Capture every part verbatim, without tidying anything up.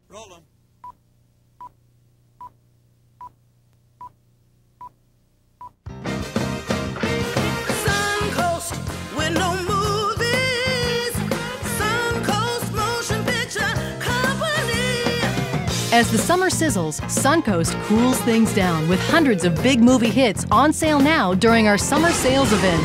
Roll 'em. Suncoast, with no movies. Suncoast Motion Picture Company. As the summer sizzles, Suncoast cools things down with hundreds of big movie hits on sale now during our summer sales event.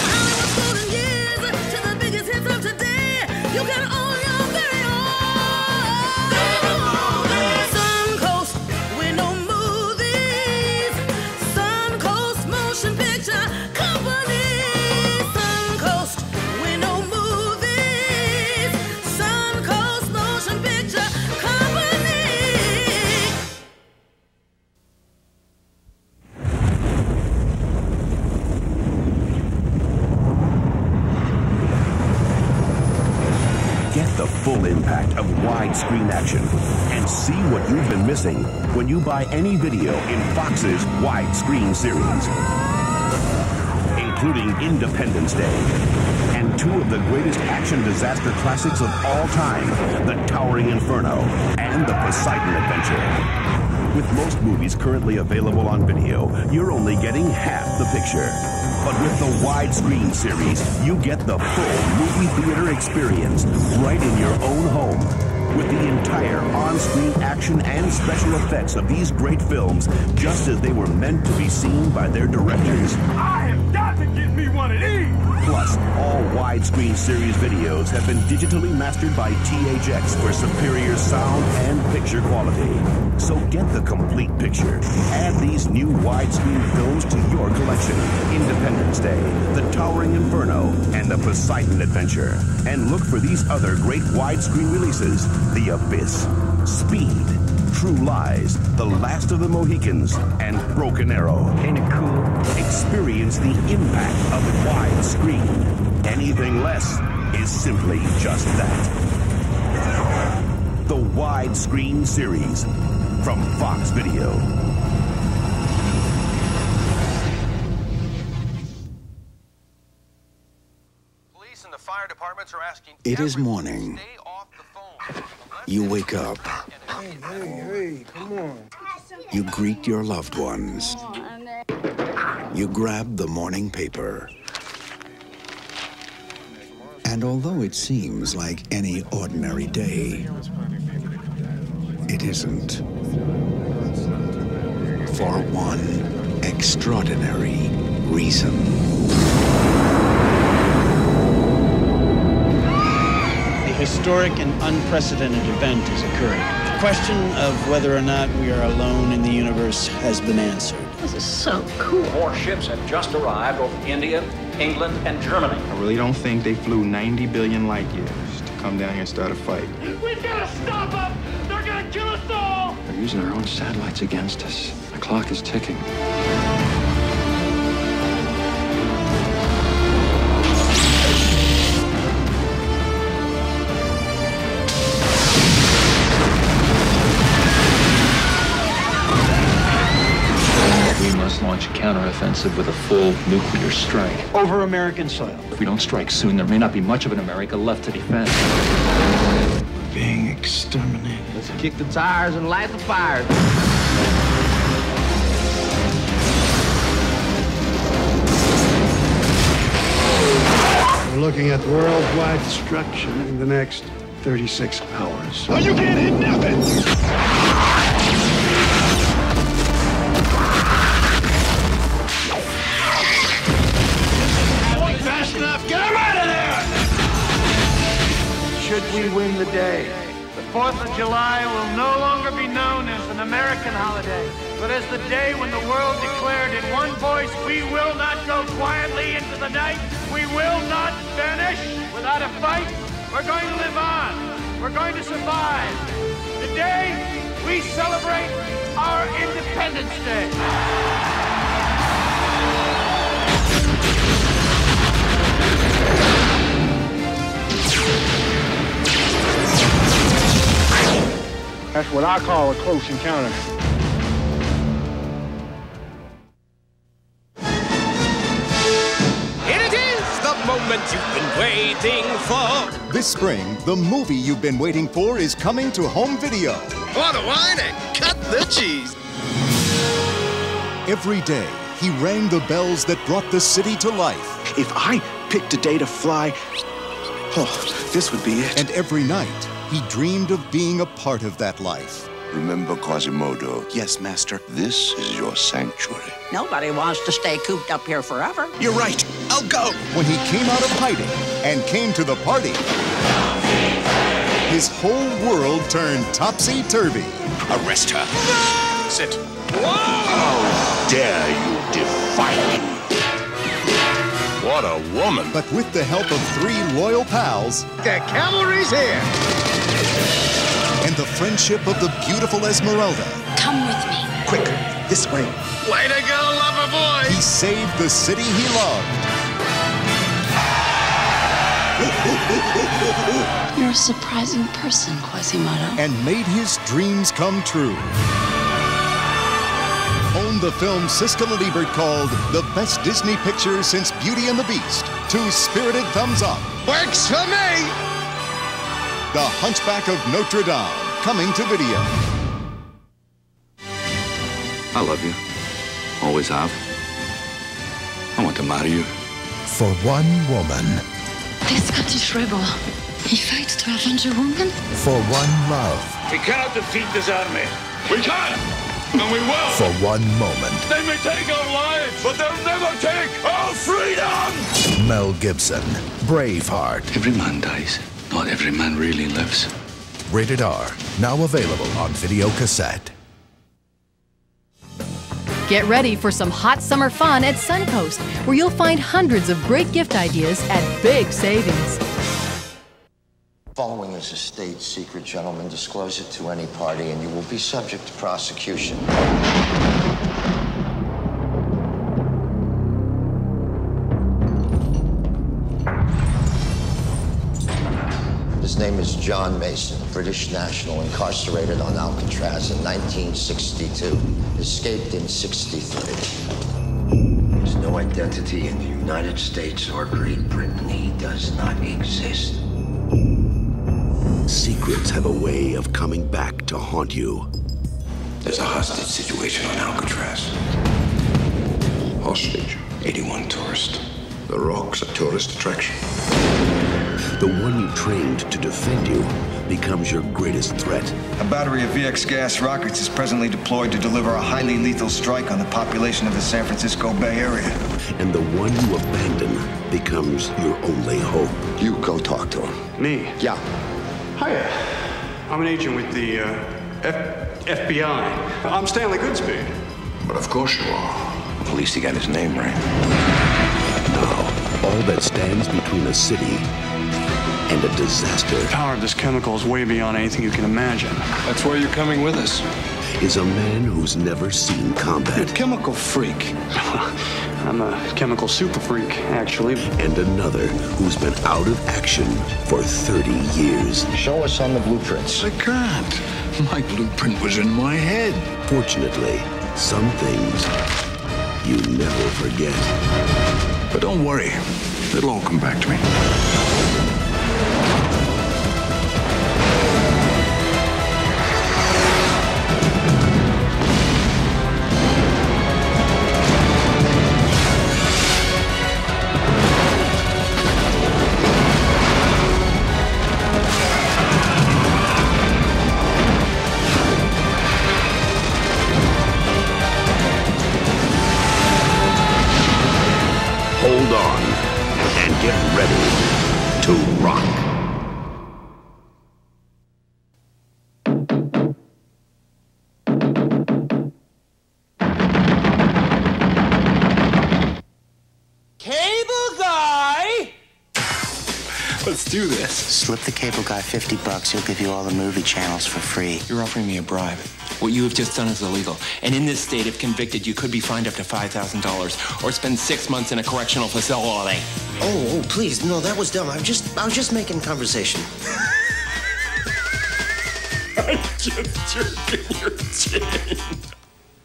Get the full impact of widescreen action and see what you've been missing when you buy any video in Fox's widescreen series, including Independence Day and two of the greatest action disaster classics of all time, The Towering Inferno and The Poseidon Adventure. With most movies currently available on video, you're only getting half the picture. But with the widescreen series, you get the full movie theater experience right in your own home. With the entire on-screen action and special effects of these great films, just as they were meant to be seen by their directors. I have got to get me one of these! Plus, all widescreen series videos have been digitally mastered by T H X for superior sound and picture quality. So get the complete picture. Add these new widescreen films to your collection. Independence Day, The Towering Inferno, and The Poseidon Adventure. And look for these other great widescreen releases: The Abyss, Speed, True Lies, The Last of the Mohicans, and Broken Arrow. Ain't it cool? Experience the impact of widescreen. Anything less is simply just that. The widescreen series from Fox Video. Police and the fire departments are asking. It is morning. Stay off the phone. You wake up. Hey, hey, hey, come on. You greet your loved ones. You grab the morning paper. And although it seems like any ordinary day, it isn't. For one extraordinary reason. A historic and unprecedented event is occurring. The question of whether or not we are alone in the universe has been answered. This is so cool. More ships have just arrived over India, England, and Germany. I really don't think they flew ninety billion light years to come down here and start a fight. We've got to stop them! They're gonna kill us all! They're using our own satellites against us. The clock is ticking. We must launch a counteroffensive with a full nuclear strike. Over American soil. If we don't strike soon, there may not be much of an America left to defend. We're being exterminated. Let's kick the tires and light the fire. We're looking at worldwide destruction in the next thirty-six hours. Oh, you can't hit nothing! Fast enough, get him out of there! Should we win the day? The fourth of July will no longer be known as an American holiday, but as the day when the world declared in one voice, we will not go quietly into the night, we will not vanish without a fight, we're going to live on, we're going to survive. Today, we celebrate our Independence Day. That's what I call a close encounter. Here it is, the moment you've been waiting. waiting for. This spring, the movie you've been waiting for is coming to home video. Want a wine and cut the cheese. Every day, he rang the bells that brought the city to life. If I picked a day to fly, oh, this would be it. And every night, he dreamed of being a part of that life. Remember, Quasimodo? Yes, Master. This is your sanctuary. Nobody wants to stay cooped up here forever. You're right. I'll go. When he came out of hiding and came to the party, his whole world turned topsy-turvy. Arrest her. No! Sit. Whoa! How dare you defy me? What a woman. But with the help of three loyal pals... The cavalry's here! And the friendship of the beautiful Esmeralda... Come with me. Quick, this way. Way to go, lover boy! He saved the city he loved. You're a surprising person, Quasimodo. And made his dreams come true. Own the film Siskel and Ebert called the best Disney picture since Beauty and the Beast. Two spirited thumbs up. Works for me! The Hunchback of Notre Dame, coming to video. I love you. Always have. I want to marry you. For one woman. This Scottish rebel, he fights to avenge a woman? For one love. We cannot defeat this army. We can, and we will. For one moment. They may take our lives, but they'll never take our freedom! Mel Gibson, Braveheart. Every man dies. Not every man really lives. Rated R, now available on video cassette. Get ready for some hot summer fun at Suncoast, where you'll find hundreds of great gift ideas at big savings. Following is a state secret, gentlemen. Disclose it to any party and you will be subject to prosecution. His name is John Mason, British national, incarcerated on Alcatraz in nineteen sixty-two. Escaped in sixty-three. There's no identity in the United States or Great Britain. He does not exist. Secrets have a way of coming back to haunt you. There's a hostage situation on Alcatraz. Hostage, eighty-one tourists. The Rock's a tourist attraction. The one you trained to defend you becomes your greatest threat. A battery of V X gas rockets is presently deployed to deliver a highly lethal strike on the population of the San Francisco Bay Area. And the one you abandon becomes your only hope. You go talk to him. Me? Yeah. Hiya. I'm an agent with the uh, F FBI. I'm Stanley Goodspeed. But of course you are. At least he got his name right. Now, all that stands between a city and a disaster. The power of this chemical is way beyond anything you can imagine. That's why you're coming with us. Is a man who's never seen combat. You're a chemical freak. I'm a chemical super freak, actually. And another who's been out of action for thirty years. Show us on the blueprints. I can't. My blueprint was in my head. Fortunately, some things you never forget. But don't worry. It'll all come back to me. Hold on and get ready to rock. Cable guy! Let's do this. Slip the cable guy fifty bucks. He'll give you all the movie channels for free. You're offering me a bribe. What you have just done is illegal. And in this state, if convicted, you could be fined up to five thousand dollars or spend six months in a correctional facility. Oh, oh, please. No, that was dumb. I was just, I was just making conversation. I'm just jerking your chin.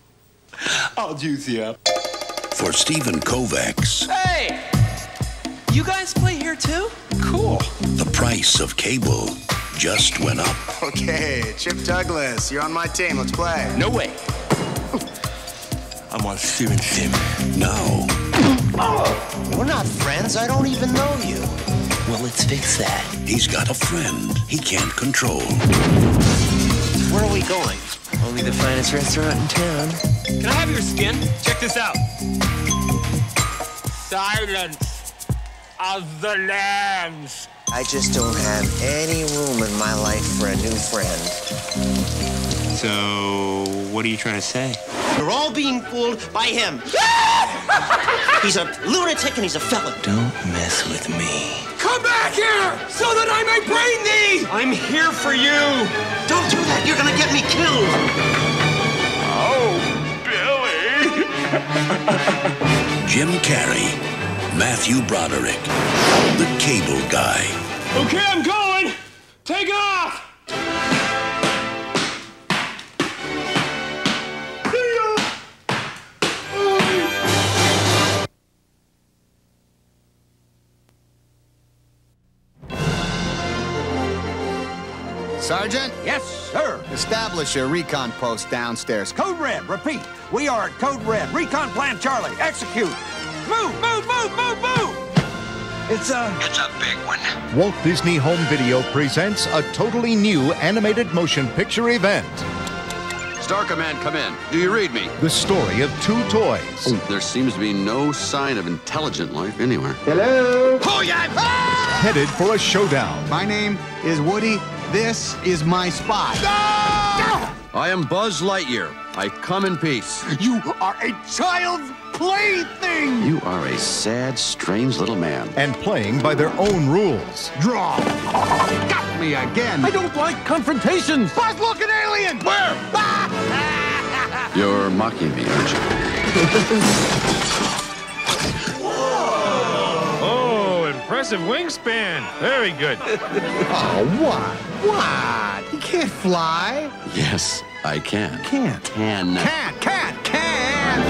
I'll juice you up. For Stephen Kovacs. Hey! You guys play here too? Cool. The price of cable just went up. Okay, Chip Douglas, you're on my team. Let's play. No way. I'm on Steven's team. Now. Oh, we're not friends. I don't even know you. Well, let's fix that. He's got a friend he can't control. Where are we going? Only the finest restaurant in town. Can I have your skin? Check this out. Silence of the lambs. I just don't have any room in my life for a new friend. So, what are you trying to say? You're all being fooled by him. He's a lunatic and he's a felon. Don't mess with me. Come back here so that I may bring thee! I'm here for you! Don't do that, you're gonna get me killed! Oh, Billy! Jim Carrey, Matthew Broderick, the cable guy. Okay, I'm going! Take off! Sergeant? Yes, sir. Establish a recon post downstairs. Code Red, repeat. We are at Code Red. Recon Plan Charlie, execute. Move, move, move, move, move! It's a... It's a big one. Walt Disney Home Video presents a totally new animated motion picture event. Star Command, come in. Do you read me? The story of two toys. There seems to be no sign of intelligent life anywhere. Hello? Oh, yeah! Headed for a showdown. My name is Woody. This is my spy. I am Buzz Lightyear. I come in peace. You are a child's plaything! You are a sad, strange little man. And playing by their own rules. Draw! Got me again! I don't like confrontations! Buzz, look, an alien! Where? You're mocking me, aren't you? Oh, impressive wingspan. Very good. Oh, what? What? You can't fly. Yes, I can. Can't. Can. Can't, can't, can't!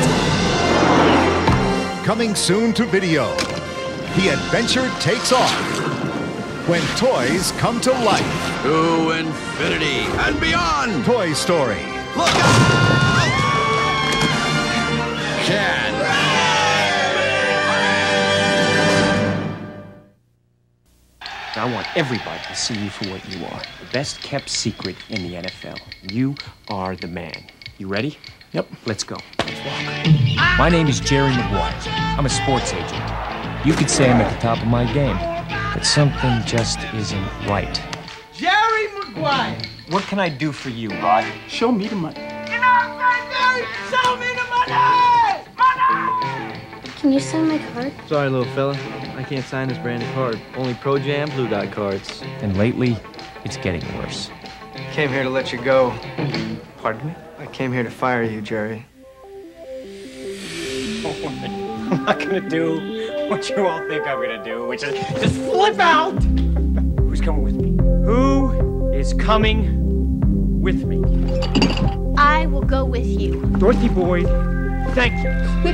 Coming soon to video. The adventure takes off when toys come to life. To infinity and beyond. Toy Story. Look out! Can. I want everybody to see you for what you are. The best kept secret in the N F L. You are the man. You ready? Yep. Let's go. Let's walk. My name is Jerry Maguire. I'm a sports agent. You could say I'm at the top of my game, but something just isn't right. Jerry Maguire! What can I do for you, Rod? Show me the money. You know what I'm saying, Jerry? Show me the money! Money! Can you sign my card? Sorry, little fella. I can't sign this branded card. Only Pro Jam Blue Dot cards. And lately, it's getting worse. Came here to let you go. Pardon me? I came here to fire you, Jerry. I'm not gonna do what you all think I'm gonna do, which is just flip out! Who's coming with me? Who is coming with me? I will go with you. Dorothy Boyd, thank you.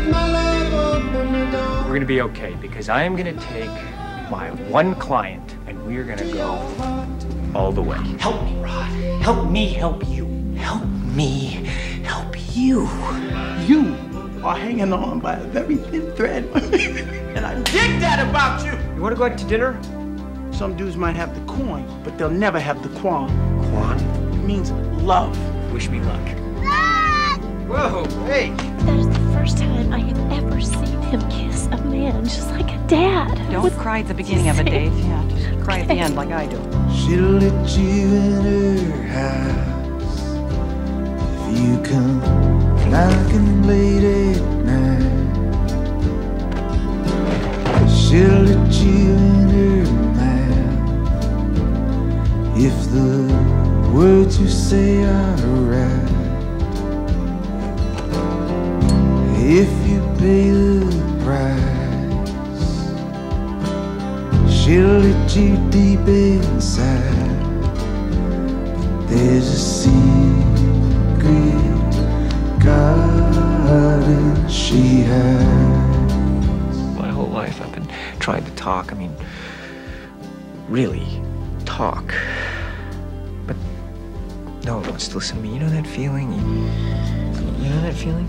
We're gonna be okay, because I am gonna take my one client, and we're gonna go all the way. Help me, Rod. Help me help you. Help me help you. You are hanging on by a very thin thread. And I dig that about you. You wanna go out to dinner? Some dudes might have the coin, but they'll never have the quan. Quan? It means love. Wish me luck. Whoa, hey. That is the first time I have ever seen him kiss a man just like a dad. Don't With cry at the beginning of a date. Yeah, just cry at the end like I do. She'll let you in her house if you come knocking late at night. She'll let you in her mouth if the words you say are right. If you pay the price, she'll let you deep inside. But there's a secret garden she hides. My whole life I've been trying to talk. I mean, really talk. But no one wants to listen to me. You know that feeling? You, you know that feeling?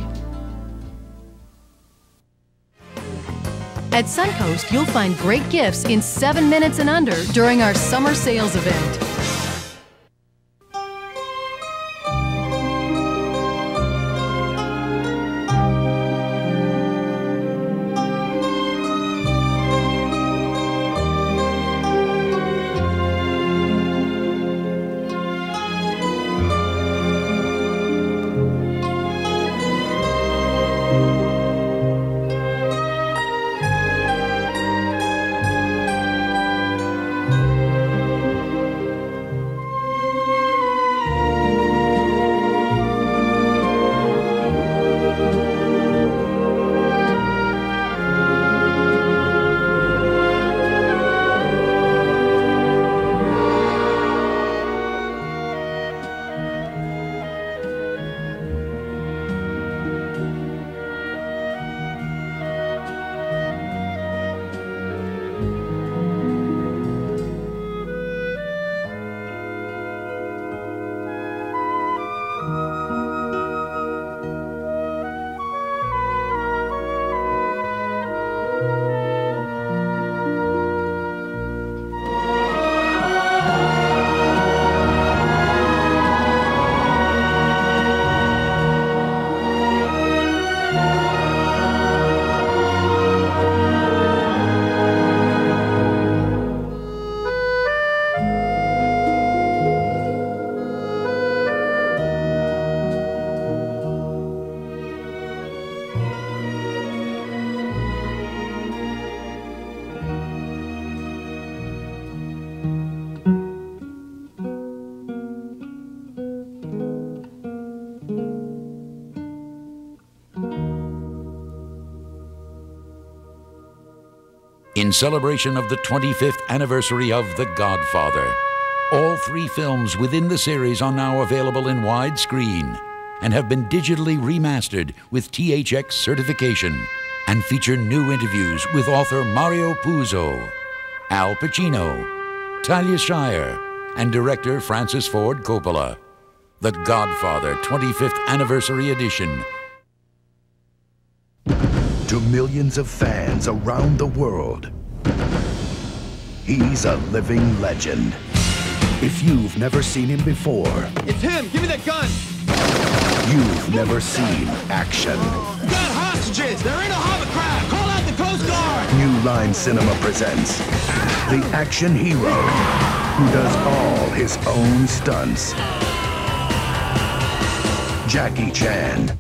At Suncoast, you'll find great gifts in seven minutes and under during our summer sales event. In celebration of the twenty-fifth anniversary of The Godfather, all three films within the series are now available in widescreen and have been digitally remastered with T H X certification and feature new interviews with author Mario Puzo, Al Pacino, Talia Shire, and director Francis Ford Coppola. The Godfather twenty-fifth Anniversary Edition. To millions of fans around the world, he's a living legend. If you've never seen him before, it's him! Give me that gun! You've never seen action. We got hostages! They're in a hovercraft! Call out the Coast Guard! New Line Cinema presents the action hero who does all his own stunts. Jackie Chan.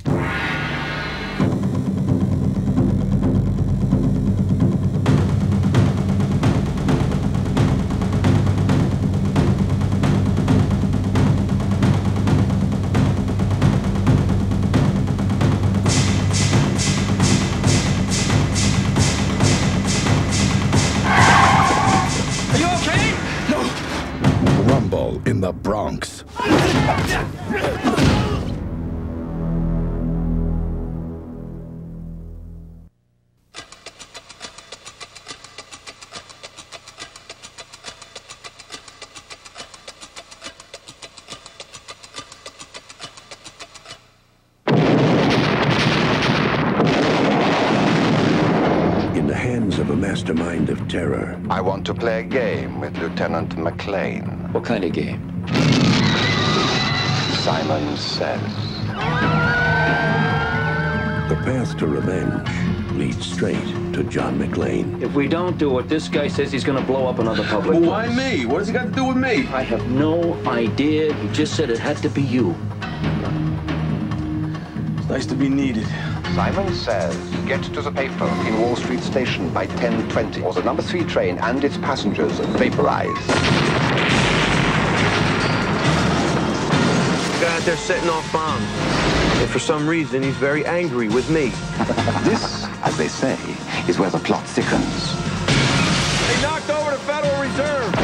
In the Bronx. In the hands of a mastermind of terror. I want to play a game with Lieutenant McClane. What kind of game? Simon Says. The path to revenge leads straight to John McClane. If we don't do it, this guy says he's going to blow up another public Well, why place. me? What does he got to do with me? I have no idea. He just said it had to be you. It's nice to be needed. Simon Says, get to the payphone in Wall Street Station by ten twenty, or the number three train and its passengers vaporized. Guy out there setting off bombs. And for some reason, he's very angry with me. This, as they say, is where the plot thickens. They knocked over the Federal Reserve.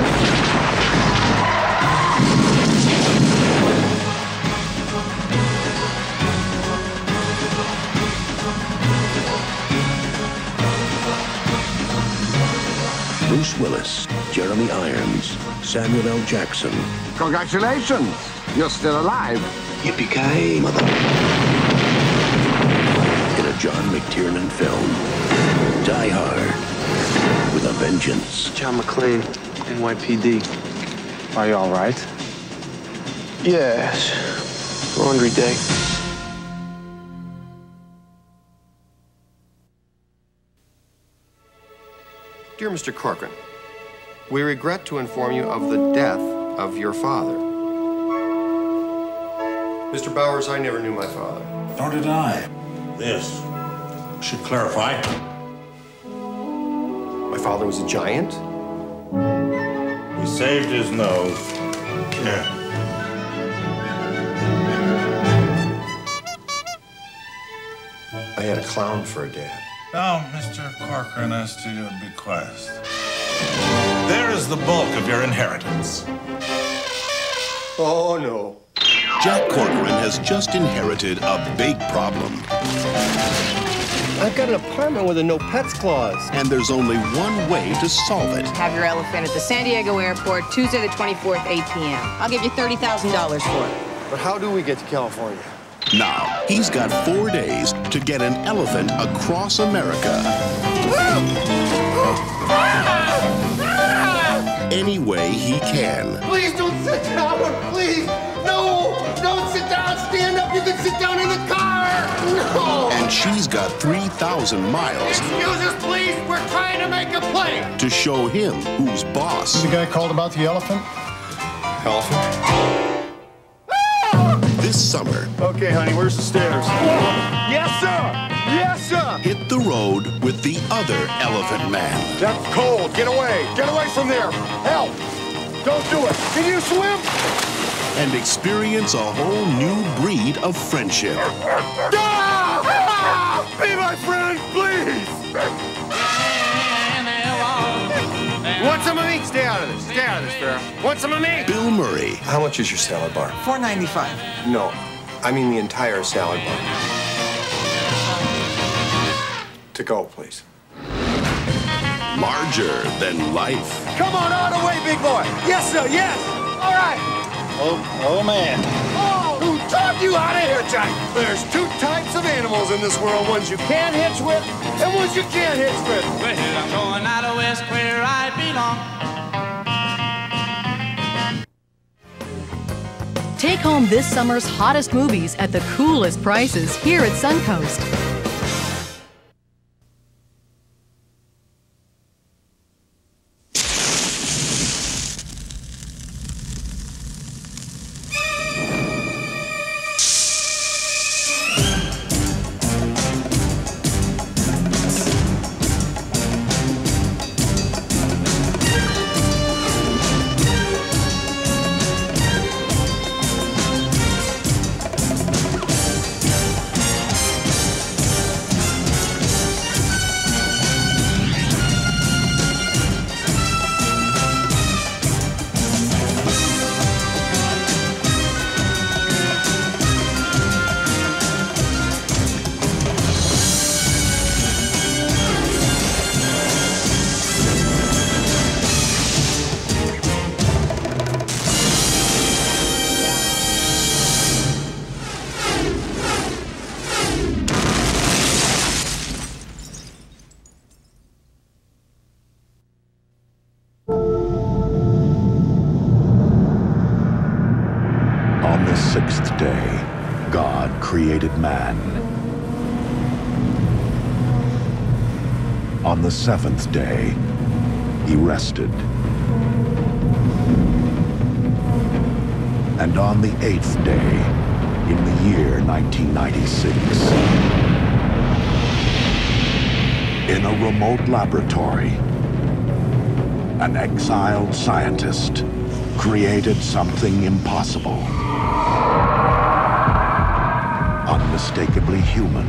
Willis, Jeremy Irons, Samuel L. Jackson. Congratulations! You're still alive. Yippee-ki-yay, mother. In a John McTiernan film, Die Hard with a Vengeance. John McClane, N Y P D. Are you all right? Yes. Laundry day. Dear Mister Corcoran, we regret to inform you of the death of your father. Mister Bowers, I never knew my father. Nor did I. This should clarify. My father was a giant? He saved his nose. Here. I had a clown for a dad. Now, Mister Corcoran, as to your bequest. There is the bulk of your inheritance. Oh, no. Jack Corcoran has just inherited a big problem. I've got an apartment with a no pets clause. And there's only one way to solve it. Have your elephant at the San Diego airport Tuesday the twenty-fourth, eight p m I'll give you thirty thousand dollars for it. But how do we get to California? Now, he's got four days to get an elephant across America. Any way he can. Please don't sit down, please. No, don't sit down. Stand up. You can sit down in the car. No. And she's got three thousand miles. Excuse us, please. We're trying to make a play. To show him who's boss. The guy called about the elephant? Elephant? This summer. Okay, honey, where's the stairs? Yes, sir. Yes, sir. Hit the road with the other elephant man. That's cold. Get away. Get away from there. Help. Don't do it. Can you swim? And experience a whole new breed of friendship. Ah! Ah! Be my friend, please. Want some of me? Stay out of this. Stay out of this, Farrah. Want some of me? Bill Murray. How much is your salad bar? four ninety-five. No, I mean the entire salad bar. To go, please. Larger than life. Come on, out of the way, big boy. Yes, sir, yes. All right. Oh, oh man. Oh, who taught you how to hitchhike? There's two types of animals in this world, ones you can hitch with and ones you can't hitch with. Well, I'm going out of west where I belong. Take home this summer's hottest movies at the coolest prices here at Suncoast. sixth day, God created man. On the seventh day, he rested. And on the eighth day, in the year nineteen ninety-six, in a remote laboratory, an exiled scientist created something impossible. Unmistakably human.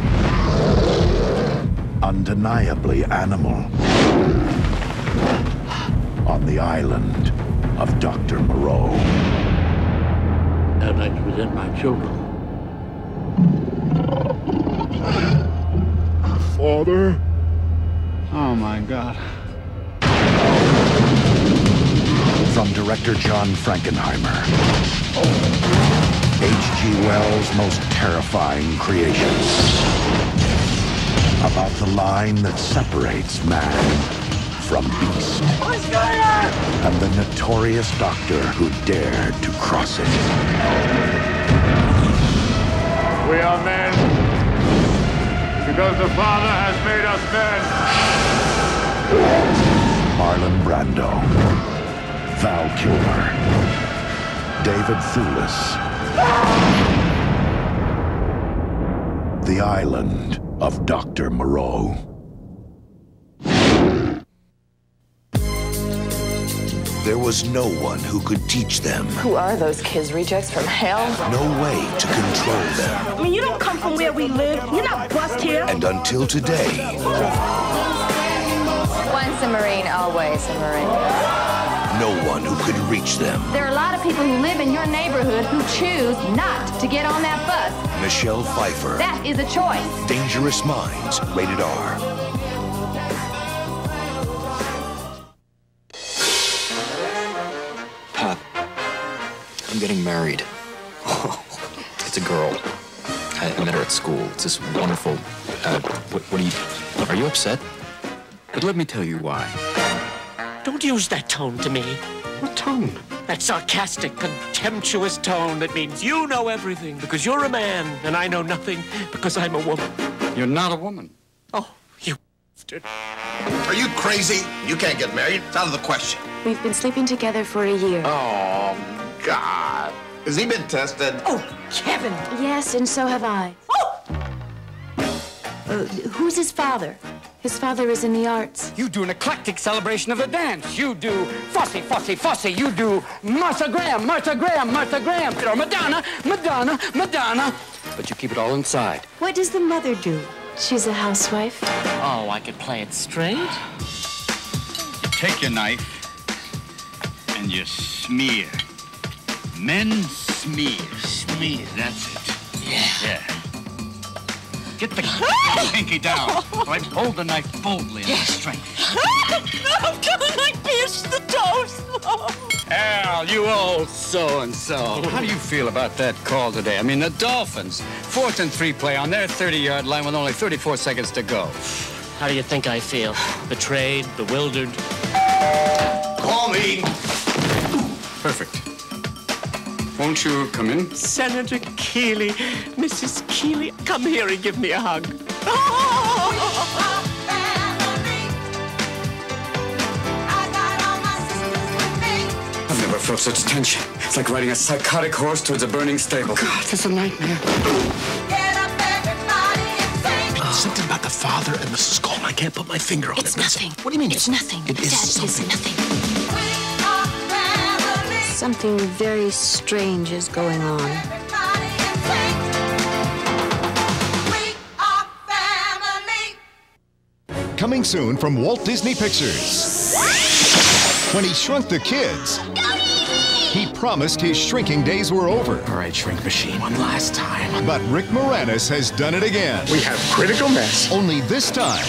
Undeniably animal. On the island of Doctor Moreau. I'd like to present my children. Father? Oh my God. From director John Frankenheimer. H G Wells' most terrifying creation. About the line that separates man from beast. What's going on? And the notorious doctor who dared to cross it. We are men because the Father has made us men. Marlon Brando. Val Kilmer. David Thewlis. The Island of Doctor Moreau. There was no one who could teach them. Who are those kids, rejects from hell? No way to control them. I mean, you don't come from where we live. You're not bust here. And until today... Once a Marine, always a Marine. No one who could reach them. There are a lot of people who live in your neighborhood who choose not to get on that bus. Michelle Pfeiffer. That is a choice. Dangerous Minds, rated R. Pop, I'm getting married. It's a girl. I, I met her at school. It's this wonderful... Uh, what, what are you... Are you upset? But let me tell you why. Don't use that tone to me. What tone? That sarcastic, contemptuous tone that means you know everything because you're a man and I know nothing because I'm a woman. You're not a woman. Oh, you bastard. Are you crazy? You can't get married. It's out of the question. We've been sleeping together for a year. Oh, God. Has he been tested? Oh, Kevin. Yes, and so have I. Oh! Uh, who's his father? His father is in the arts. You do an eclectic celebration of the dance. You do fussy, fussy, fussy. You do Martha Graham, Martha Graham, Martha Graham. Or Madonna, Madonna, Madonna. But you keep it all inside. What does the mother do? She's a housewife. Oh, I could play it straight. You take your knife and you smear. Men smear. Smear, that's it. Yeah. Yeah. Get the pinky down. So I hold the knife boldly and with strength. I'm gonna like pierce the toast. Al, you old so-and-so. How do you feel about that call today? I mean, the Dolphins, fourth and three play on their thirty-yard line with only thirty-four seconds to go. How do you think I feel? Betrayed, bewildered? Call me. Perfect. Won't you come in? Senator Keeley, Missus Keeley, come here and give me a hug. I've never felt such tension. It's like riding a psychotic horse towards a burning stable. God, it's a nightmare. It's something about the father and Missus Coleman. I can't put my finger on It's it. nothing. What do you mean? It's nothing. It is Dad, something. It is nothing. Something very strange is going on. Coming soon from Walt Disney Pictures. When he shrunk the kids, he promised his shrinking days were over. All right, shrink machine, one last time. But Rick Moranis has done it again. We have critical mass. Only this time,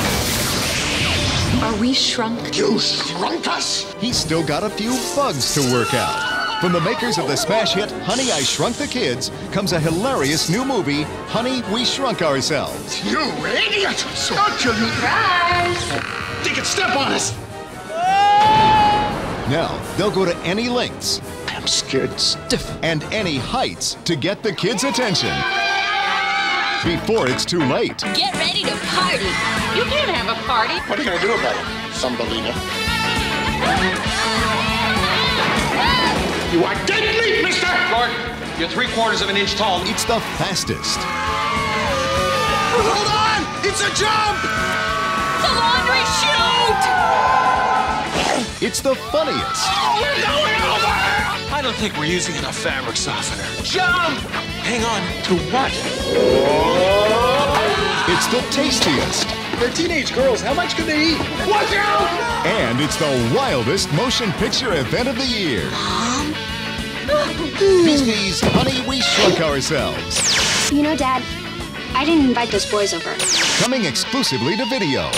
Are we shrunk? You shrunk us? he's still got a few bugs to work out. From the makers of the smash hit Honey, I Shrunk the Kids comes a hilarious new movie, Honey, We Shrunk Ourselves. You idiot! Don't you Surprise! They could step on us! Now, they'll go to any lengths I'm scared stiff. and any heights to get the kids' attention before it's too late. Get ready to party. You can't have a party. What are you gonna do about it, Thumbelina? You are dead meat, mister! Gordon, you're three quarters of an inch tall. It's the fastest, Hold on! It's a jump! The laundry chute! it's the funniest, Oh, we're going over! I don't think we're using enough fabric softener. Jump! Hang on. To what? it's the tastiest, They're teenage girls. How much can they eat? Watch out! and it's the wildest motion picture event of the year. Disney's Honey, We Shrunk Ourselves. You know, Dad, I didn't invite those boys over. Coming exclusively to video.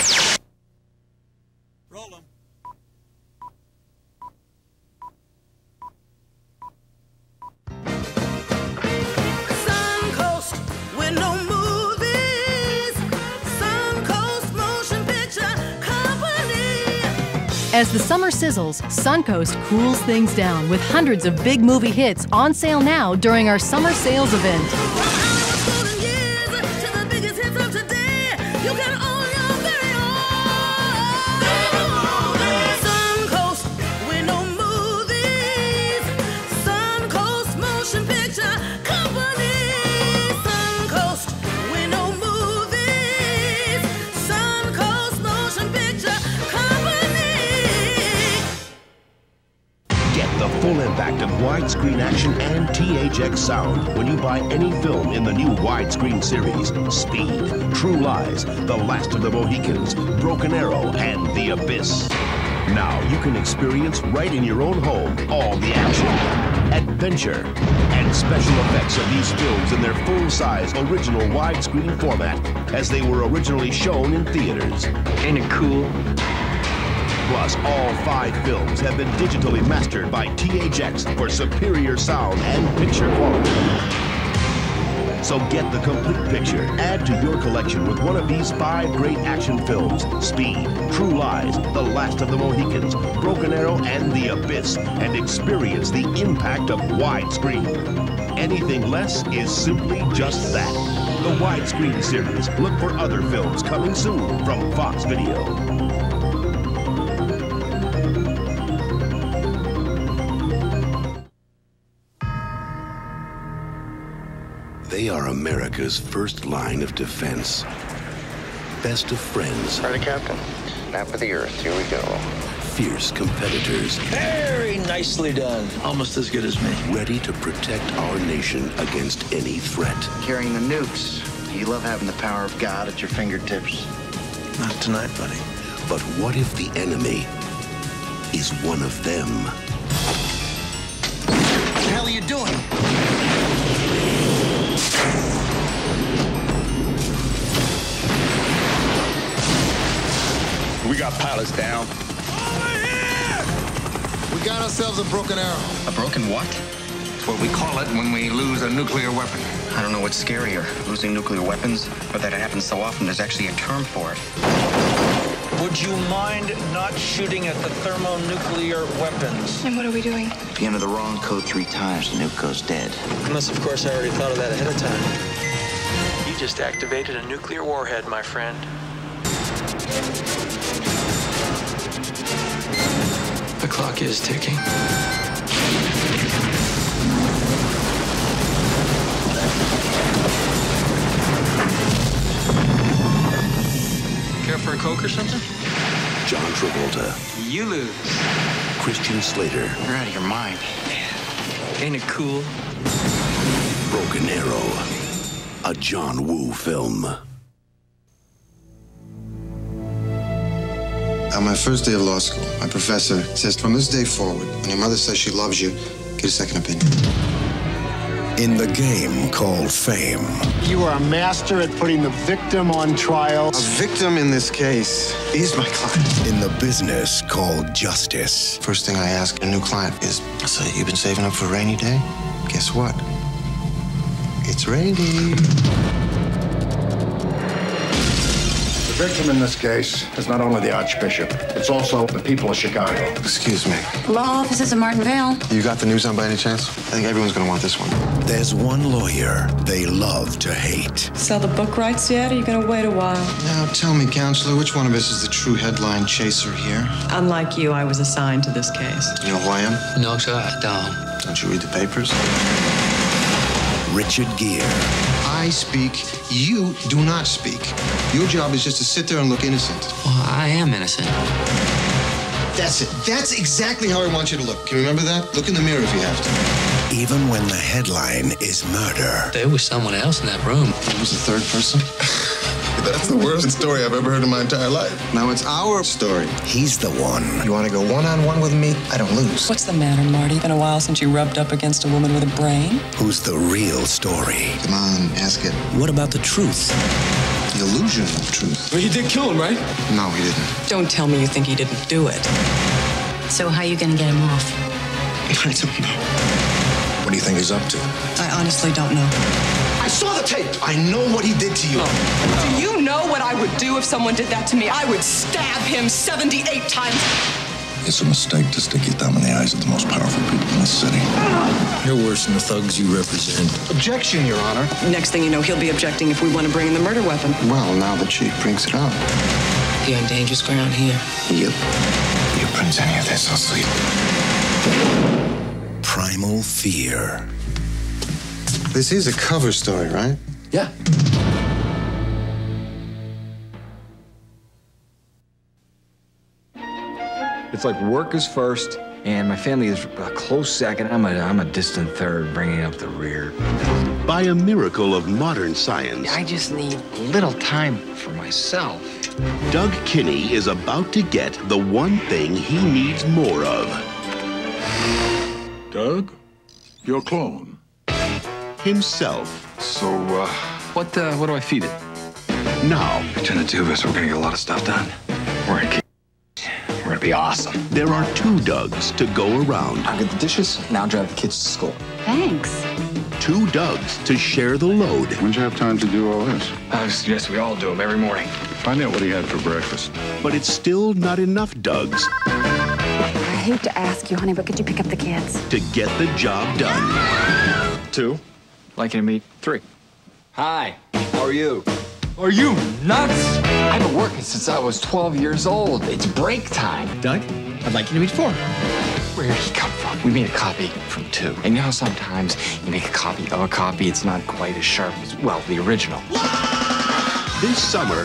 As the summer sizzles, Suncoast cools things down with hundreds of big movie hits on sale now during our summer sales event. The full impact of widescreen action and T H X sound when you buy any film in the new widescreen series. Speed, True Lies, The Last of the Mohicans, Broken Arrow, and The Abyss. Now you can experience right in your own home all the action, adventure, and special effects of these films in their full-size original widescreen format as they were originally shown in theaters. Ain't it cool? Plus, all five films have been digitally mastered by T H X for superior sound and picture quality. So get the complete picture. Add to your collection with one of these five great action films: Speed, True Lies, The Last of the Mohicans, Broken Arrow, and The Abyss, and experience the impact of widescreen. Anything less is simply just that. The widescreen series. Look for other films coming soon from Fox Video. They are America's first line of defense. Best of friends. Ready, Captain? Nap of the Earth. Here we go. Fierce competitors. Very nicely done. Almost as good as me. Ready to protect our nation against any threat. Carrying the nukes. You love having the power of God at your fingertips. Not tonight, buddy. But what if the enemy is one of them? What the hell are you doing? We got pilots down. Over here! We got ourselves a broken arrow. A broken what? It's what we call it when we lose a nuclear weapon. I don't know what's scarier, losing nuclear weapons, or that it happens so often there's actually a term for it. Would you mind not shooting at the thermonuclear weapons? And what are we doing? If you enter the wrong code three times, the nuke goes dead. Unless, of course, I already thought of that ahead of time. You just activated a nuclear warhead, my friend. The clock is ticking. Care for a Coke or something? John Travolta. You lose. Christian Slater. You're out of your mind. Ain't it cool? Broken Arrow. A John Woo film. On my first day of law school, my professor says, from this day forward, when your mother says she loves you, get a second opinion. In the game called fame. You are a master at putting the victim on trial. A victim in this case is my client. In the business called justice. First thing I ask a new client is, so you've been saving up for a rainy day? Guess what? It's raining. The victim in this case is not only the Archbishop, it's also the people of Chicago. Excuse me. Law offices of Martinvale. You got the news on by any chance? I think everyone's gonna want this one. There's one lawyer they love to hate. Sell the book rights yet, or are you gonna wait a while? Now tell me, counselor, which one of us is the true headline chaser here? Unlike you, I was assigned to this case. You know who I am? No, sir, I don't. Don't you read the papers? Richard Gere. I speak, you do not speak. Your job is just to sit there and look innocent. Well, I am innocent. That's it. That's exactly how I want you to look. Can you remember that? Look in the mirror if you have to. Even when the headline is murder. There was someone else in that room. Who was the third person? That's the worst story I've ever heard in my entire life. Now it's our story. He's the one. You want to go one-on-one with me? I don't lose. What's the matter, Marty? Been a while since you rubbed up against a woman with a brain? Who's the real story? Come on, ask it. What about the truth? The illusion of truth. Well, he did kill him, right? No, he didn't. Don't tell me you think he didn't do it. So how are you gonna get him off? I don't know. What do you think he's up to? I honestly don't know. I saw the tape. I know what he did to you. Oh. Do you know what I would do if someone did that to me? I would stab him seventy-eight times. It's a mistake to stick your thumb in the eyes of the most powerful people in the city. You're worse than the thugs you represent. Objection, Your Honor. Next thing you know, he'll be objecting if we want to bring in the murder weapon. Well, now the chief brings it up. You're on dangerous ground here. You. You brings any of this, I'll sleep. Primal fear. This is a cover story, right? Yeah. It's like work is first, and my family is a close second. I'm a, I'm a distant third, bringing up the rear. By a miracle of modern science, I just need a little time for myself. Doug Kinney is about to get the one thing he needs more of. Doug, your clone. Himself. So, uh, what, uh, what do I feed it? Now, between the two of us, we're gonna get a lot of stuff done. We're gonna keep. We're gonna be awesome. There are two Dougs to go around. I'll get the dishes, now drive the kids to school. Thanks. Two Dougs to share the load. When'd you have time to do all this? I suggest we all do them every morning. Find out what he had for breakfast. But it's still not enough Dougs I hate to ask you, honey, but could you pick up the kids? to get the job done. Two. Liking to meet three. Hi, how are you? Are you nuts? I've been working since I was twelve years old. It's break time. Doug, I'd like you to meet four. Where did he come from? We made a copy from two. And you know how sometimes you make a copy of a copy, it's not quite as sharp as, well, the original. This summer,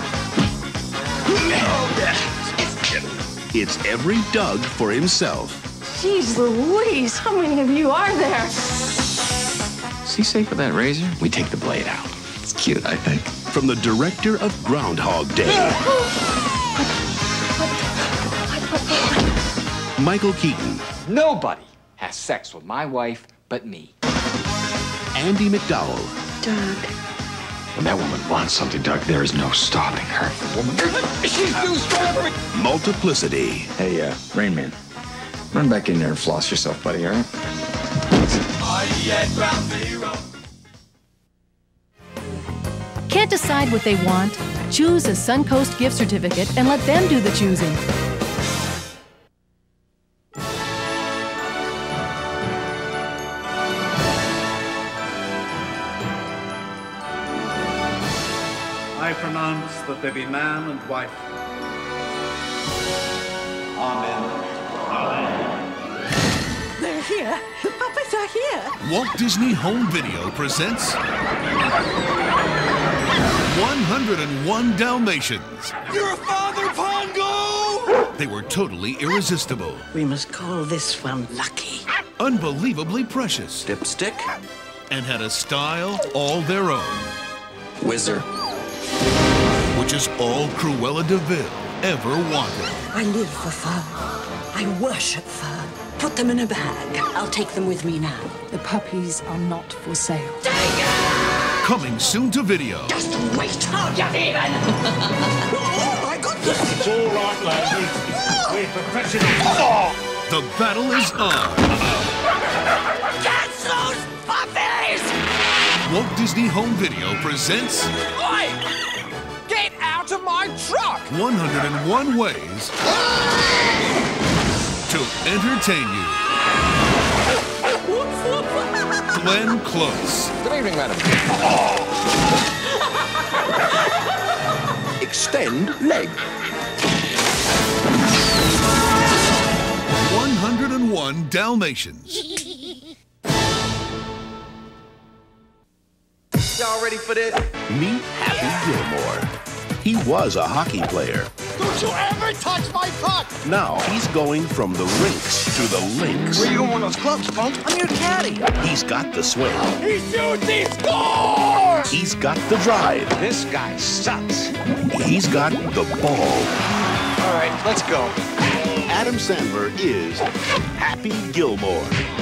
it's every Doug for himself. Jeez Louise, how many of you are there? Is he safe with that razor? We take the blade out. It's cute, I think. From the director of Groundhog Day, Michael Keaton, Nobody has sex with my wife but me. Andy McDowell, Doug. When that woman wants something, Doug, there is no stopping her. The woman, she's too strong for me. Multiplicity. Hey, uh, Rain Man, run back in there and floss yourself, buddy, all right? Can't decide what they want? Choose a Suncoast gift certificate and let them do the choosing. I pronounce that they be man and wife. Amen. They're here. The puppets are here. Walt Disney Home Video presents one hundred and one Dalmatians. Your father, Pongo! They were totally irresistible. We must call this one Lucky. Unbelievably precious. Dipstick. And had a style all their own. Whizzer. Which is all Cruella de Vil ever wanted. I live for fur. I worship fur. Put them in a bag. I'll take them with me now. The puppies are not for sale. Coming soon to video. Just wait. I'll get even. Oh, my goodness. It's all right, lad. We're professionals. The battle is on. Catch those puppies! Walt Disney Home Video presents Oi! Get out of my truck! one hundred and one ways to entertain you. Glenn Close. Good evening, madam. Extend leg. one hundred and one Dalmatians. Y'all ready for this? Meet Happy Gilmore. He was a hockey player. Don't you ever touch my puck! Now he's going from the rinks to the links. Where you going with those clubs, Punk? I'm your caddy. He's got the swing. He shoots, he scores! He's got the drive. This guy sucks. He's got the ball. All right, let's go. Adam Sandler is Happy Gilmore.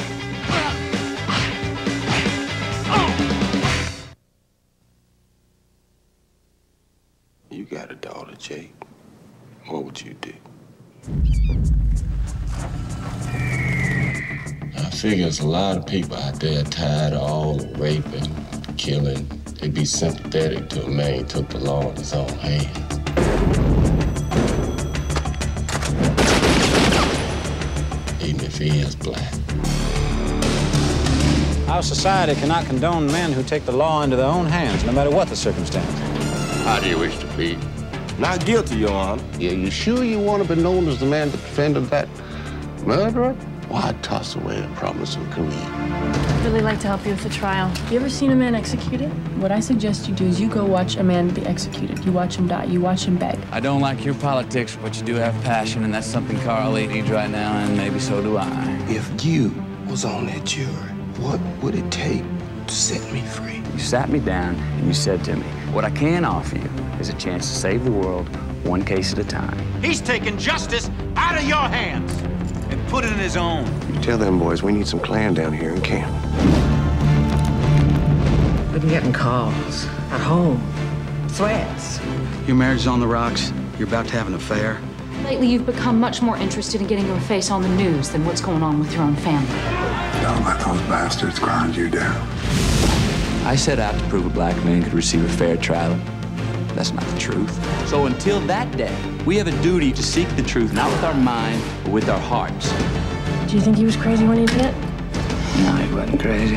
You got a daughter, Jake. What would you do? I figure there's a lot of people out there tired of all the raping, killing. They'd be sympathetic to a man who took the law in his own hand. if he is black. Our society cannot condone men who take the law into their own hands, no matter what the circumstance. How do you wish to be? Not guilty, Your Honor. Yeah, you sure you want to be known as the man that defended that murderer? Why toss away a promising career? I'd really like to help you with the trial. You ever seen a man executed? What I suggest you do is you go watch a man be executed. You watch him die. You watch him beg. I don't like your politics, but you do have passion, and that's something Carl needs right now, and maybe so do I. If you was on that jury, what would it take to set me free? You sat me down, and you said to me, what I can offer you is a chance to save the world one case at a time. He's taking justice out of your hands and put it in his own. You tell them boys we need some clan down here in camp. We've been getting calls at home, threats. Your marriage is on the rocks. You're about to have an affair. Lately, you've become much more interested in getting your face on the news than what's going on with your own family. Don't let those bastards grind you down. I set out to prove a black man could receive a fair trial. That's not the truth. So until that day, we have a duty to seek the truth, not with our mind, but with our hearts. Do you think he was crazy when he did it? No, he wasn't crazy.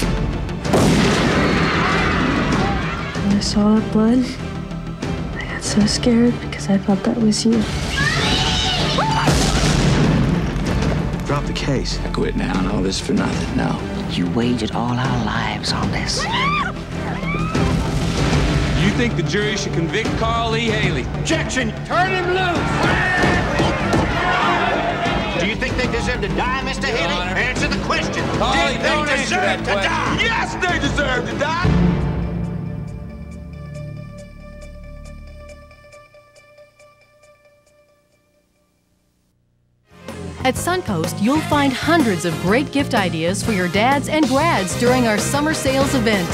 When I saw the blood, I got so scared because I thought that was you. Drop the case. I quit now, and all this for nothing, no. You waited all our lives on this. You think the jury should convict Carl E. Haley? Objection! Turn him loose! Do you think they deserve to die, Mister Haley? Answer the question. Carl, Did don't they answer deserve that to question. die? Yes, they deserve to die! At Suncoast, you'll find hundreds of great gift ideas for your dads and grads during our summer sales event.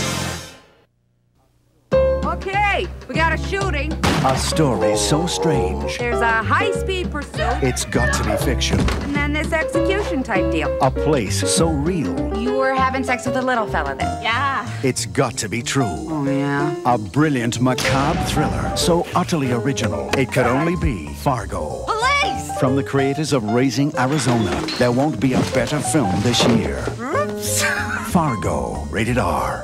Okay, we got a shooting. A story so strange, There's a high-speed pursuit. it's got to be fiction. And then this execution type deal. A place so real, You were having sex with a little fella then? Yeah. it's got to be true. Oh, yeah. A brilliant macabre thriller so utterly original, it could only be Fargo. Police! From the creators of Raising Arizona, there won't be a better film this year. Oops. Fargo, rated R.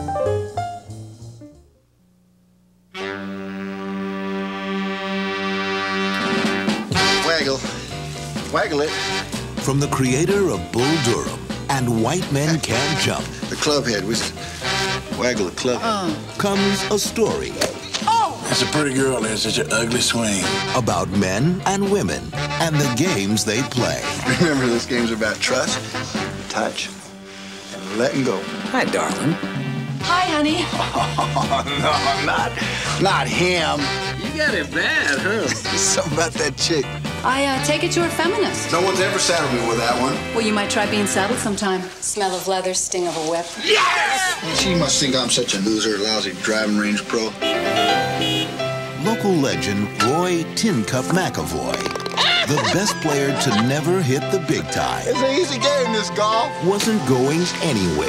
Waggle. Waggle it. From the creator of Bull Durham and White Men Can't Jump. The club head. We waggle the club head. Comes a story That's a pretty girl, there's such an ugly swing. about men and women and the games they play. Remember, this game's about trust, touch, and letting go. Hi, darling. Hi, honey. Oh, no, not, not him. You got it bad, huh? Something about that chick. I uh, take it you're a feminist. No one's ever saddled me with that one. Well, you might try being saddled sometime. Smell of leather, sting of a whip. Yes! She must think I'm such a loser, lousy driving range pro. Local legend Roy Tin Cup McAvoy, the best player to never hit the big time, It's an easy game, this golf. wasn't going anywhere.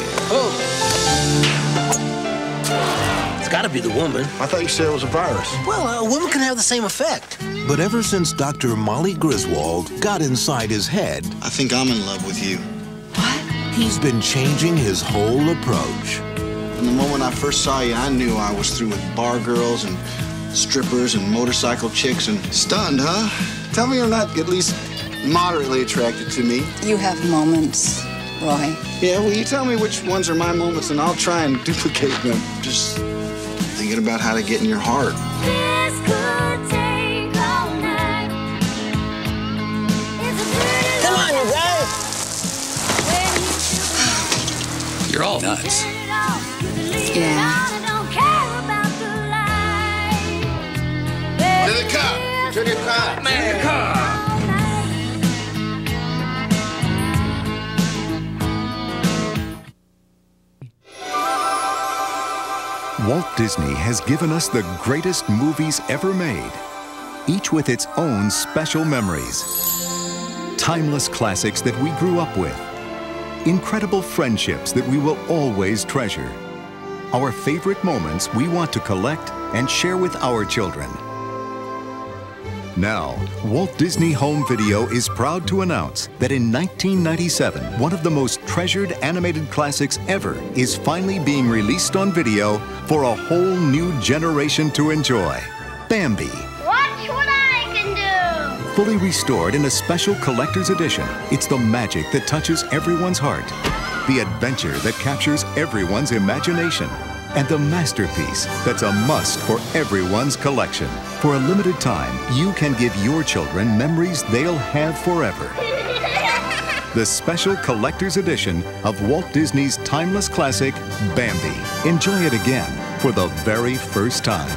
It's gotta be the woman. I thought you said it was a virus. Well, a woman can have the same effect. But ever since Doctor Molly Griswold got inside his head, I think I'm in love with you. he's been changing his whole approach. From the moment I first saw you, I knew I was through with bar girls and strippers and motorcycle chicks and stunned, huh? Tell me you're not at least moderately attracted to me. You have moments, Roy. Yeah, well, you tell me which ones are my moments and I'll try and duplicate them. Just thinking about how to get in your heart. This could take all night. Come on, you guys. You're all nuts. Yeah. To the car! To the car! Man, car. Walt Disney has given us the greatest movies ever made, each with its own special memories. Timeless classics that we grew up with. Incredible friendships that we will always treasure. Our favorite moments we want to collect and share with our children. Now, Walt Disney Home Video is proud to announce that in nineteen ninety-seven, one of the most treasured animated classics ever is finally being released on video for a whole new generation to enjoy. Bambi. Watch what I can do! Fully restored in a special collector's edition, it's the magic that touches everyone's heart, the adventure that captures everyone's imagination, and the masterpiece that's a must for everyone's collection. For a limited time, you can give your children memories they'll have forever. The special collector's edition of Walt Disney's timeless classic, Bambi. Enjoy it again for the very first time.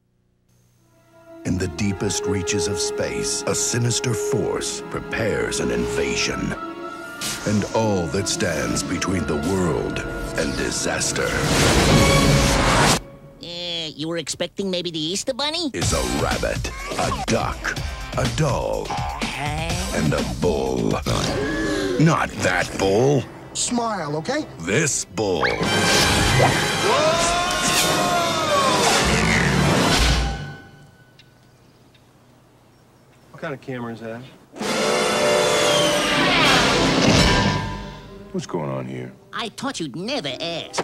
In the deepest reaches of space, a sinister force prepares an invasion. And all that stands between the world and disaster Uh, you were expecting maybe the Easter Bunny? is a rabbit, a duck, a dog, and a bull. Not that bull. Smile, okay? This bull. What kind of camera is that? What's going on here? I thought you'd never ask.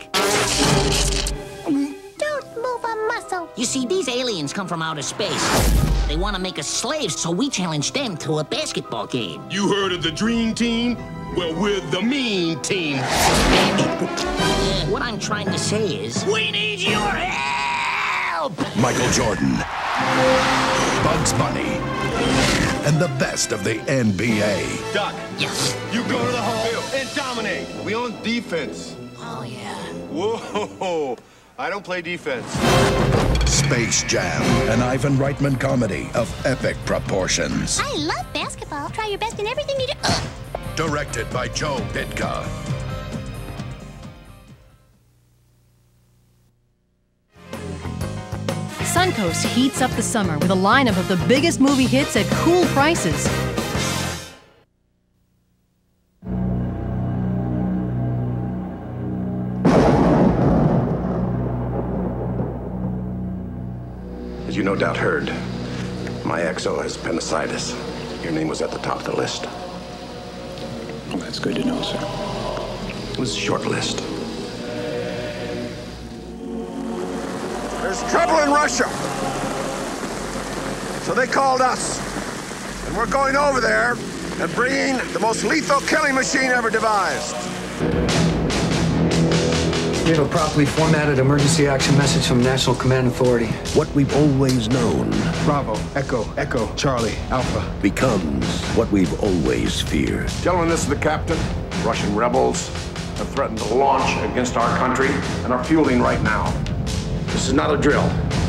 Don't move a muscle. You see, these aliens come from outer space. They want to make us slaves, so we challenge them to a basketball game. You heard of the Dream Team? Well, we're the Mean Team. Uh, what I'm trying to say is, we need your help! Michael Jordan, Bugs Bunny, and the best of the N B A. Doc. Yes. You go to the hole and dominate. We on defense. Oh, yeah. Whoa. I don't play defense. Space Jam, an Ivan Reitman comedy of epic proportions. I love basketball. Try your best in everything you do. Ugh. Directed by Joe Pytka. Suncoast heats up the summer with a lineup of the biggest movie hits at cool prices. As you no doubt heard, my X O has appendicitis. Your name was at the top of the list. Well, that's good to know, sir. It was a short list. There's trouble in Russia. So they called us. And we're going over there and bringing the most lethal killing machine ever devised. We have a properly formatted emergency action message from National Command Authority. What we've always known Bravo, Echo, Echo, Charlie, Alpha. becomes what we've always feared. Gentlemen, this is the captain. Russian rebels have threatened to launch against our country and are fueling right now. This is not a drill.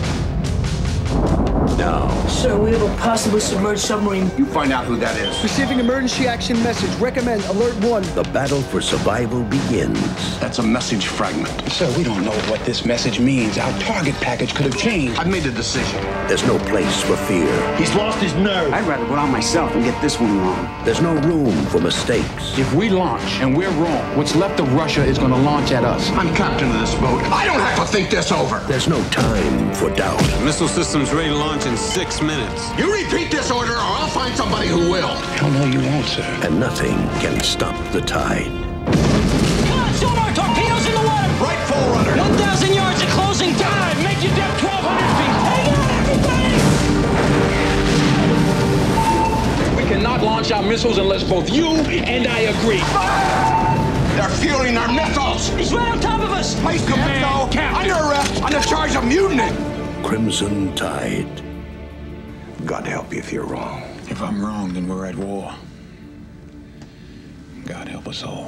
Now, Sir, we have a possibly submerged submarine. You find out who that is. Receiving emergency action message. Recommend alert one. the battle for survival begins. That's a message fragment. Sir, we don't know what this message means. Our target package could have changed. I've made a decision. There's no place for fear. He's lost his nerve. I'd rather go out myself and get this one wrong. There's no room for mistakes. If we launch and we're wrong, what's left of Russia is going to launch at us. I'm captain of this boat. I don't have to think this over. There's no time for doubt. Missile system's ready to launch in six minutes. You repeat this order or I'll find somebody who will. Hell no, you won't, sir. And nothing can stop the tide. Come on, sonar torpedoes in the water. Right full runner. one thousand yards of closing time. Make your depth twelve hundred feet. Hang on, everybody! We cannot launch our missiles unless both you and I agree. They're fueling our missiles. He's right on top of us. Place commando. Under arrest. Under charge of mutiny. Crimson Tide. God help you if you're wrong. If I'm wrong, then we're at war. God help us all.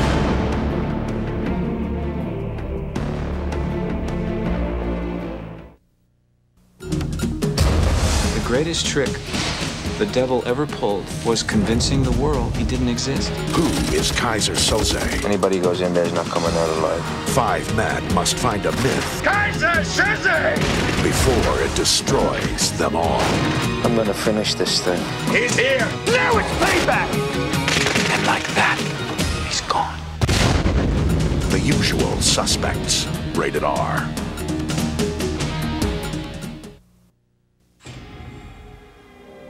The greatest trick the devil ever pulled was convincing the world he didn't exist. Who is Kaiser Soze? Anybody who goes in there is not coming out alive. Five men must find a myth Kaiser Soze! before it destroys them all. I'm gonna finish this thing. He's here. Now it's payback. And like that, he's gone. The Usual Suspects. Rated R. Don't move a muscle. You see these aliens come from outer space. They want to make us slaves, so we challenge them to a basketball game. You go watch a man be executed. What I suggest you do is you go watch a man be executed. You watch him die. The Usual Suspects.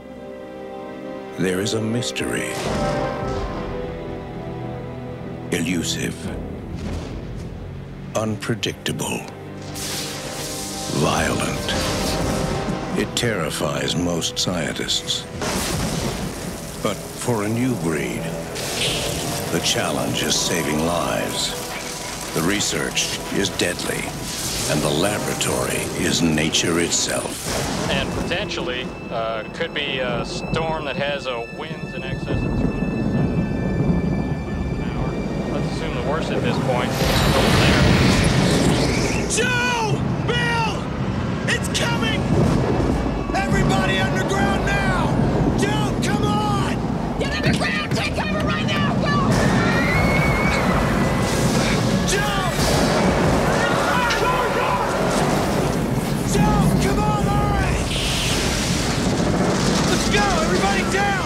there is a mystery. Elusive. Unpredictable. Violent. It terrifies most scientists. But for a new breed, the challenge is saving lives. The research is deadly, and the laboratory is nature itself. And potentially, uh, could be a storm that has a winds in excess of two hundred seventy-five miles an hour. Let's assume the worst at this point. Joe! Bill! It's coming! Everybody underground now! Joe, come on! Get underground! Take cover right now! Go! Joe! Joe, come on, hurry! Let's go! Everybody down!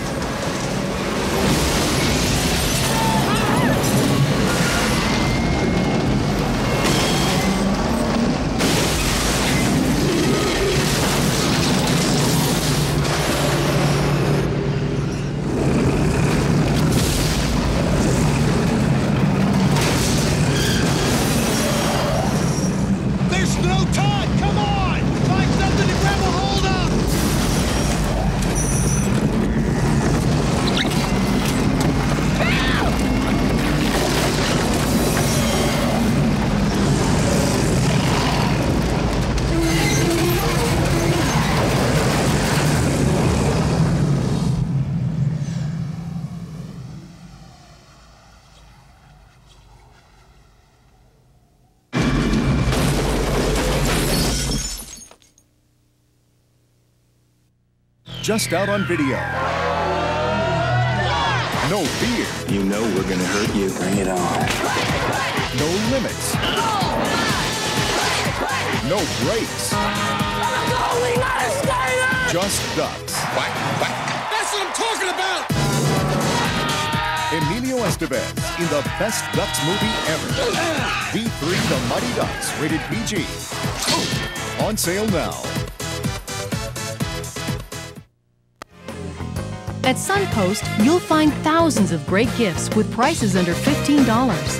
Just out on video. No fear. You know we're gonna hurt you. Bring it on. No limits. No brakes. Just ducks. Quack, quack. That's what I'm talking about! Emilio Estevez in the best Ducks movie ever. V three The Mighty Ducks, rated P G. On sale now. At Suncoast, you'll find thousands of great gifts with prices under fifteen dollars.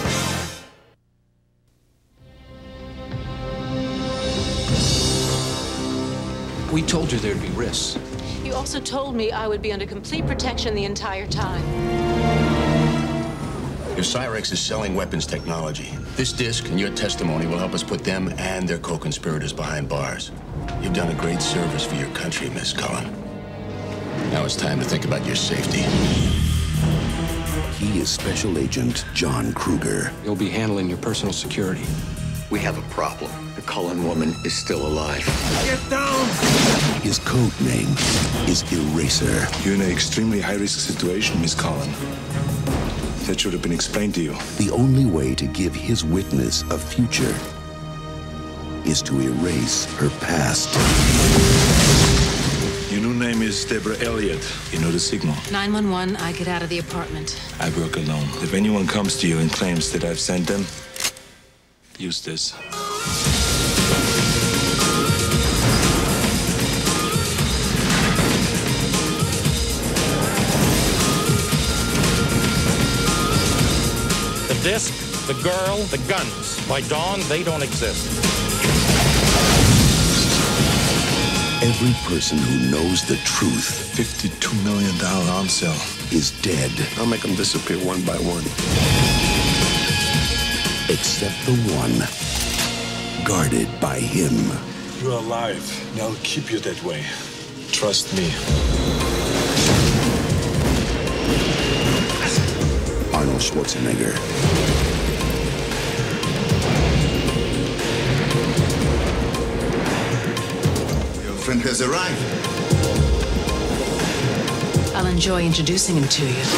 We told you there'd be risks. You also told me I would be under complete protection the entire time. If Cyrex is selling weapons technology, this disc and your testimony will help us put them and their co-conspirators behind bars. You've done a great service for your country, Miss Cullen. Now it's time to think about your safety. He is Special Agent John Kruger. You'll be handling your personal security. We have a problem. The Cullen woman is still alive. Get down! His code name is Eraser. You're in an extremely high-risk situation, Miss Cullen. That should have been explained to you. The only way to give his witness a future is to erase her past. Your new name is Deborah Elliott. You know the signal. nine one one, I get out of the apartment. I work alone. If anyone comes to you and claims that I've sent them, use this. The disc, the girl, the guns. By dawn, they don't exist. Every person who knows the truth, fifty-two million dollar arms sale, is dead. I'll make them disappear one by one. Except the one guarded by him. You're alive, and I'll keep you that way. Trust me. Arnold Schwarzenegger. Your friend has arrived. I'll enjoy introducing him to you.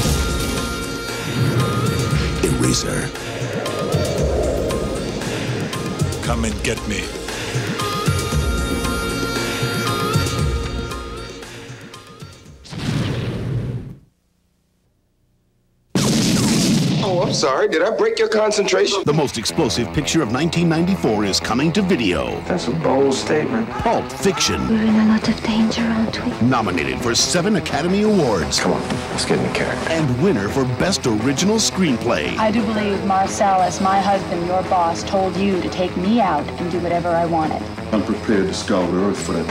Eraser. Come and get me. Oh, I'm sorry. Did I break your concentration? The most explosive picture of nineteen ninety-four is coming to video. That's a bold statement. Pulp Fiction. We're in a lot of danger, aren't we? Nominated for seven Academy Awards. Come on, let's get in the character. And winner for Best Original Screenplay. I do believe Marcellus, my husband, your boss, told you to take me out and do whatever I wanted. I'm prepared to scour the earth for that.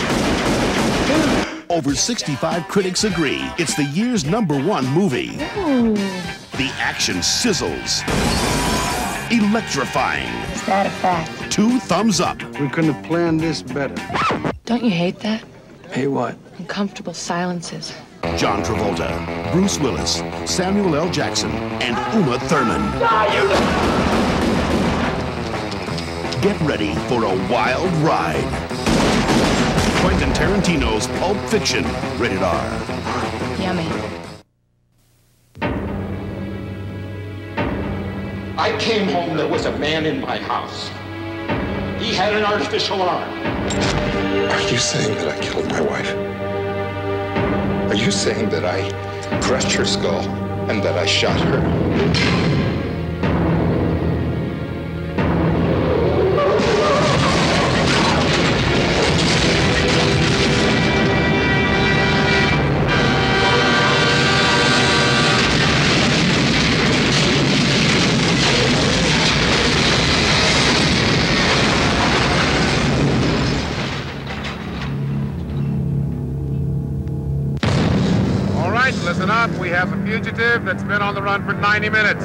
Over sixty-five critics agree it's the year's number one movie. Ooh. The action sizzles. Electrifying. Is that a fact? Two thumbs up. We couldn't have planned this better. Don't you hate that? Hey, what? Uncomfortable silences. John Travolta, Bruce Willis, Samuel L. Jackson, and Uma Thurman. Get ready for a wild ride. Quentin Tarantino's Pulp Fiction, rated R. Yummy. I came home, there was a man in my house. He had an artificial arm. Are you saying that I killed my wife? Are you saying that I crushed her skull and that I shot her? Listen up, we have a fugitive that's been on the run for ninety minutes.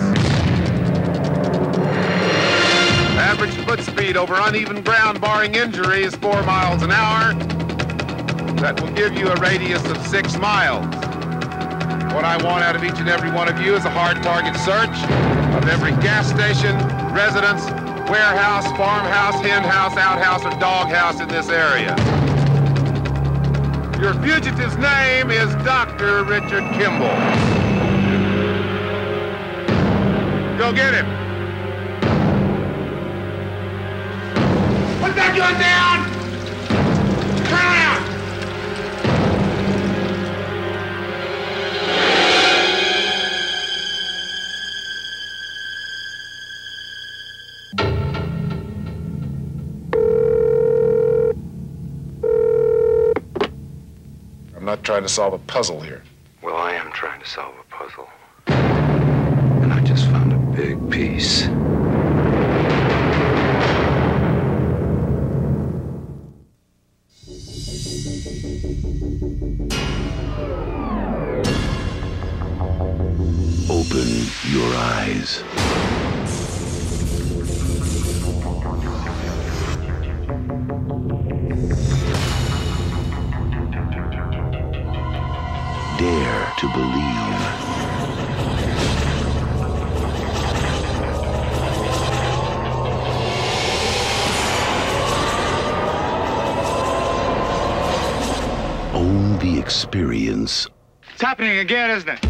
Average foot speed over uneven ground barring injury is four miles an hour. That will give you a radius of six miles. What I want out of each and every one of you is a hard target search of every gas station, residence, warehouse, farmhouse, hen house, outhouse, or doghouse in this area. Your fugitive's name is Doctor Richard Kimball. Go get him. Put that gun down! Turn around! I'm not trying to solve a puzzle here. Well, I am trying to solve a puzzle. And I just found a big piece. Open your eyes. Dare to believe. Own the experience. It's happening again, isn't it?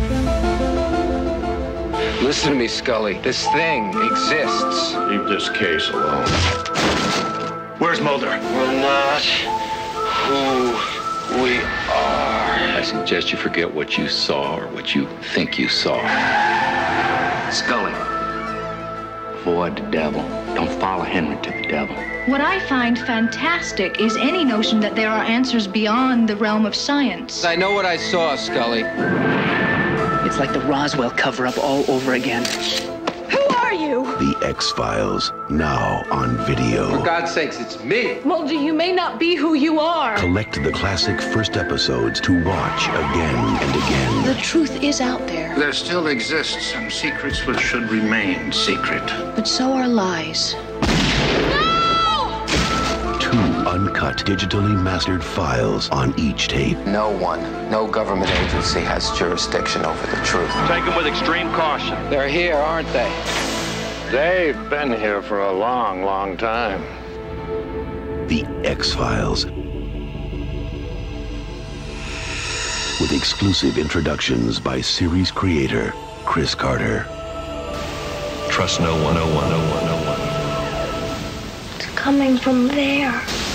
Listen to me, Scully. This thing exists. Leave this case alone. Where's Mulder? We're not who we are. I suggest you forget what you saw or what you think you saw. Scully, avoid the devil. Don't follow Henry to the devil. What I find fantastic is any notion that there are answers beyond the realm of science. I know what I saw, Scully. It's like the Roswell cover-up all over again. Who are you? The X-Files, now on video. For God's sakes, it's me. Mulder, you may not be who you are. Collect the classic first episodes to watch again and again. The truth is out there, There still exists some secrets which should remain secret. but so are lies. Two uncut, digitally mastered files on each tape. No one, no government agency has jurisdiction over the truth. Take them with extreme caution. They're here, aren't they? They've been here for a long, long time. The X-Files. With exclusive introductions by series creator Chris Carter. Trust no one, no one, no one, no one. It's coming from there.